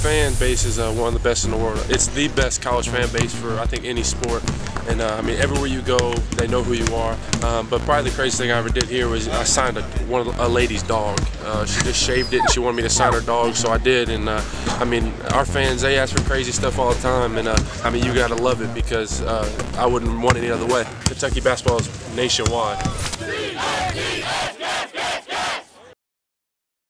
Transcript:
fan base is one of the best in the world. It's the best college fan base for, I think, any sport. And I mean, everywhere you go, they know who you are. But probably the craziest thing I ever did here was I signed a lady's dog. She just shaved it and she wanted me to sign her dog, so I did. And I mean, our fans, they ask for crazy stuff all the time. And I mean, you gotta love it because I wouldn't want it any other way. Kentucky basketball is nationwide.